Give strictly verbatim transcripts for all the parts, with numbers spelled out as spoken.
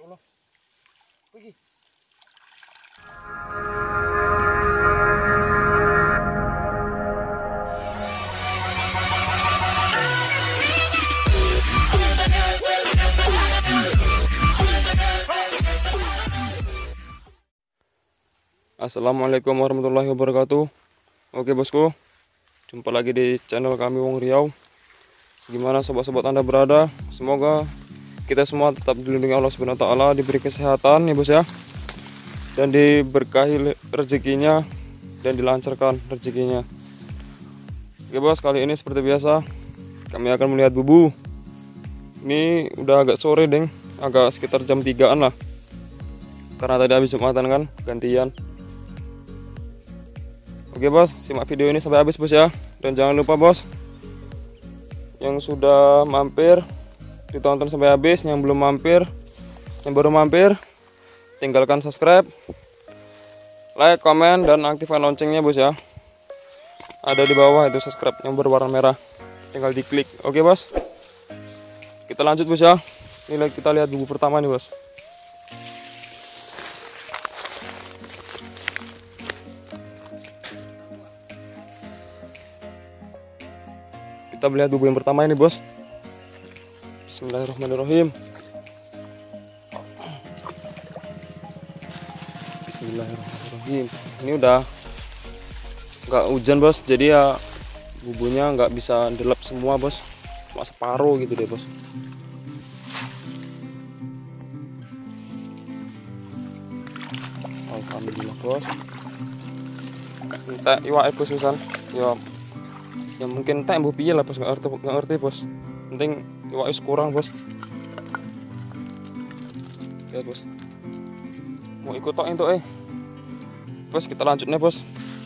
Allah. Pergi. Assalamualaikum warahmatullahi wabarakatuh. Oke bosku, jumpa lagi di channel kami Wong Riau. Gimana sobat-sobat Anda berada? Semoga kita semua tetap dilindungi Allah Subhanahu wa taala, diberi kesehatan ya bos ya, dan diberkahi rezekinya dan dilancarkan rezekinya. Oke bos, kali ini seperti biasa kami akan melihat bubu. Ini udah agak sore deng, agak sekitar jam tigaan lah, karena tadi habis Jumatan kan, gantian. Oke bos, simak video ini sampai habis bos ya. Dan jangan lupa bos, yang sudah mampir ditonton sampai habis. Yang belum mampir, yang baru mampir, tinggalkan subscribe, like, komen, dan aktifkan loncengnya bos ya. Ada di bawah itu subscribe yang berwarna merah, tinggal diklik. Oke bos, kita lanjut bos ya. Ini kita lihat bubu pertama nih bos. Kita melihat bubu yang pertama ini bos. Bismillahirrahmanirrahim. Bismillahirrahmanirrahim. Ini udah nggak hujan bos, jadi ya bubunya nggak bisa delap semua bos, cuma separuh gitu deh bos. Alhamdulillah bos. Kita iwak bos misal, ya ya mungkin tak mbuh piye lah bos, nggak ngerti nggak ngerti bos. Penting iwak is kurang bos. Ya bos, mau ikut tok entuk eh bos. Kita lanjut nih bos.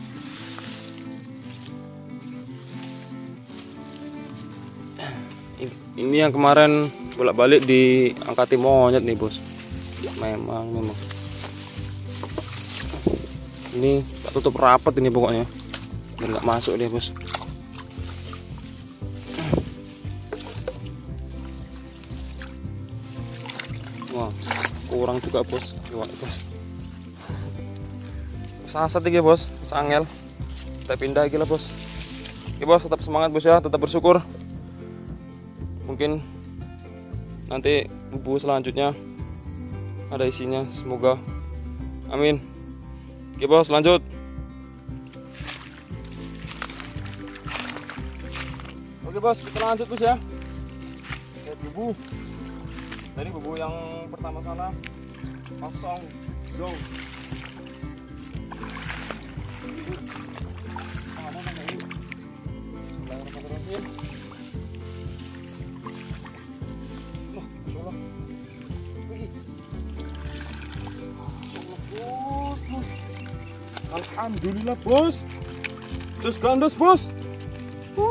Ini yang kemarin bolak-balik diangkati monyet nih bos. Memang memang ini tak tutup rapat ini pokoknya, biar nggak masuk dia bos. Wah, kurang juga bos, iwak bos. Sasat iki bos, sangel. Kita pindah iki lah bos. Oke bos, tetap semangat bos ya, tetap bersyukur. Mungkin nanti bubu selanjutnya ada isinya, semoga. Amin. Oke bos, lanjut. Oke bos, kita lanjut bos ya. Lihat bubu. Tadi bubu yang pertama sana kosong jong. Bismillahirrahmanirrahim. Loh, Masya Allah. Wih. Bos, bos. Alhamdulillah bos. Terus gandos bos. Uh.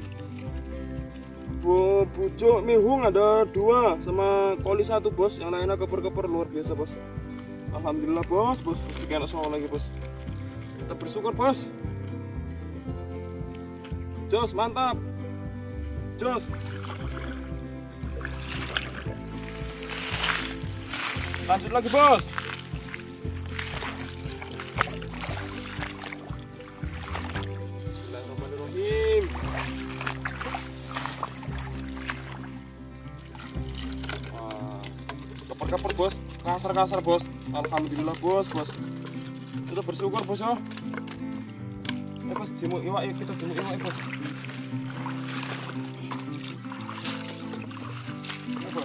Bu, pucuk mihung ada dua sama koli satu bos, yang lainnya keper-keper luar biasa bos. Alhamdulillah bos, bos sekian soal lagi bos. Kita bersyukur bos. Jos mantap, jos. Lanjut lagi bos. Bismillahirrahmanirrahim. Keper bos, kasar-kasar bos. Alhamdulillah bos, bos. Kita bersyukur bos ya. Eh bos, jemuk iwak ya, kita jemuk iwak bos. Eh, bos.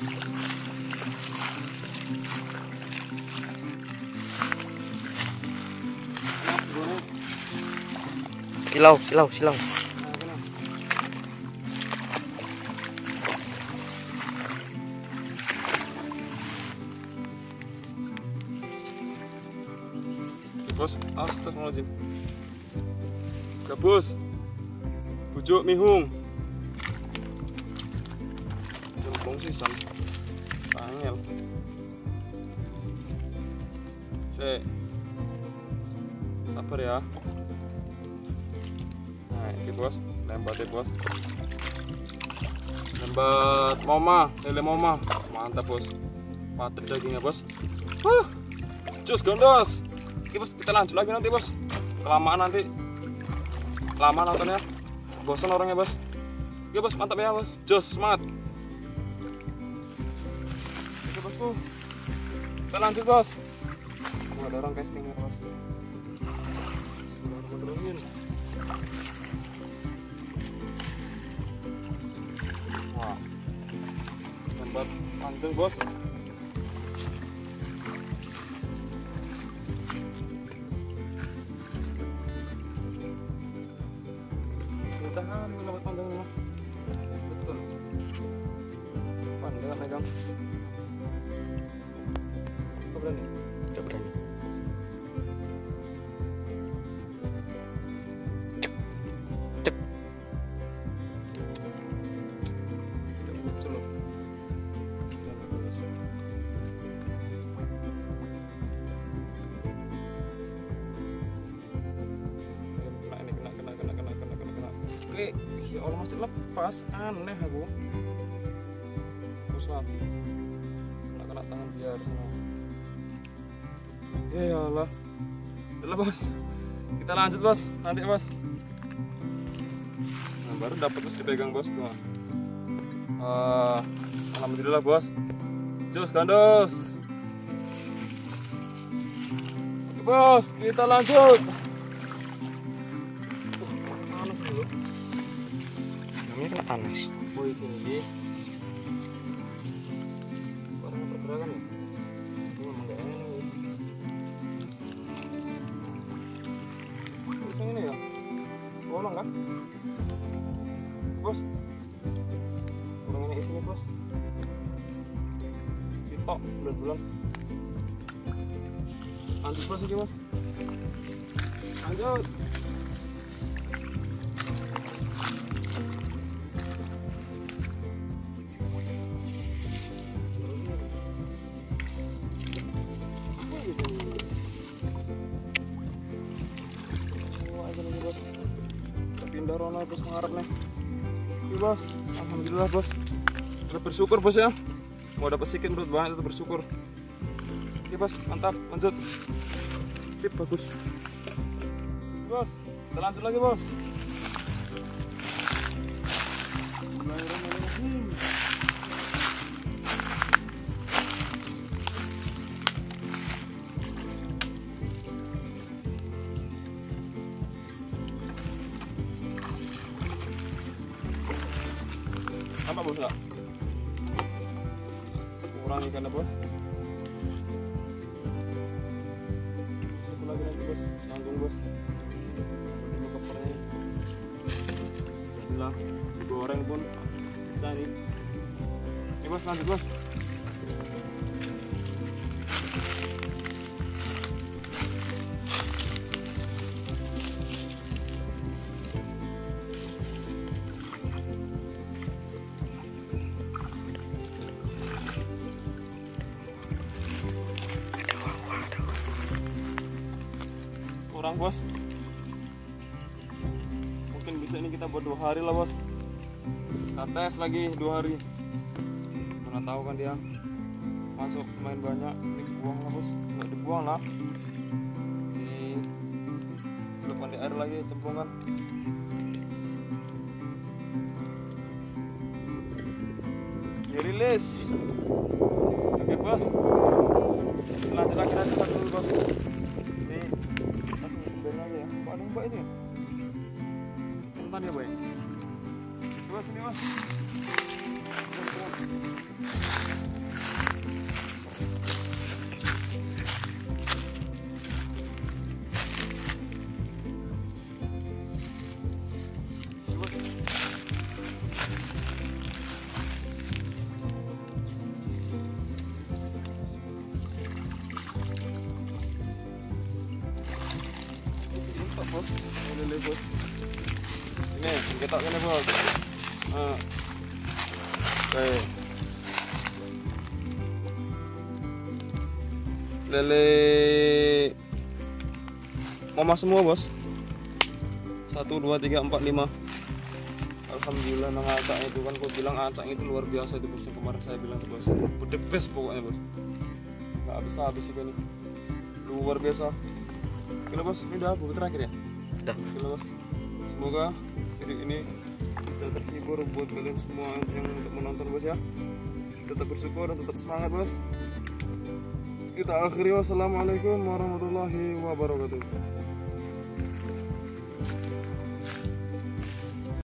Silau, silau, silau. Bos, astagfirullahaladzim. Gabus, bujuk mihung. Jempong sih sam, sangel. Se, sabar ya. Nah ini bos, lembat ya bos. Lembat moma, lele moma, mantap bos. patut dagingnya bos. Huh, cus gondos. Oke bos, kita lanjut lagi nanti bos. Kelamaan nanti, lama nontonnya, bosan orangnya bos. Oke bos, mantap ya bos, jos semangat. Oke bosku, kita lanjut bos. Oh, ada orang casting ya bos. Bismillahirrahmanirrahim. Wah, tempat panjang bos. Jangan lewat panjang mah. Betul. Pandai nggak megang? Kau berani? Tidak berani. Cek. Cek. Tidak muncul loh. Jangan bagus. Kena ini kena kena kena kena kena kena kena. Oke, ya Allah masih lepas, aneh aku. Terus lagi, kena kena tangan biar. Ya Allah, udah bos, kita lanjut bos, nanti bos. Nah, baru dapat terus dipegang bos tuh. Uh, Alhamdulillah bos, jos gandos. Oke bos, kita lanjut. Namanya kena panas. Woi sini barang pergerakan ya? Ini memang gak enak ya. Terus yang ini ya? Bolong kan? Bos kurang ini isinya bos. Sitok bulan-bulan. Lanjut bos ini bos. Lanjut. Pindah Ronald bos mengharap nih. Oke bos, alhamdulillah bos. Udah bersyukur bos ya. Mau dapat sedikit menurut banyak itu bersyukur. Oke bos, mantap, lanjut. Sip, bagus. Bos, kita lanjut lagi bos. Bismillahirrahmanirrahim. Apa bos enggak? Kurang ikannya bos. Satu lagi nanti bos, nanggung bos. Ini kopernya. Bismillah, digoreng pun bisa nih. Oke bos, lanjut bos. Kurang bos, mungkin bisa ini kita buat dua hari lah bos. Kita tes lagi dua hari, mana tahu kan dia masuk lumayan banyak. Ini dibuang lah bos, nggak dibuang lah, di celupkan di air lagi, cemplungkan. Dirilis. Oke bos, lanjut lagi nanti dulu bos. Lagi ya, kok ada mbak ini? Nonton dia boy. Coba sini mas. Coba sini. Bos, lele bos. Ini ketok ini bos. Nah. Oke. Lele mama semua bos. Satu, dua, tiga, empat, lima. Harus Alhamdulillah nang acak itu kan, kau bilang acak itu luar biasa itu bos, yang kemarin saya bilang tuh bos, the best pokoknya bos, nggak habis habis ikan ini, luar biasa. Oke bos, ini udah bubur terakhir ya? Udah. Oke bos, semoga video ini bisa terhibur buat kalian semua yang untuk menonton bos ya. Tetap bersyukur dan tetap semangat bos. Kita akhiri, wassalamualaikum warahmatullahi wabarakatuh.